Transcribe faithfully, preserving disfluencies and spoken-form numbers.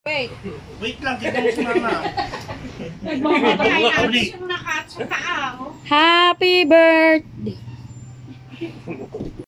Wait. Wait lang, tignan mo si mama. Happy birthday.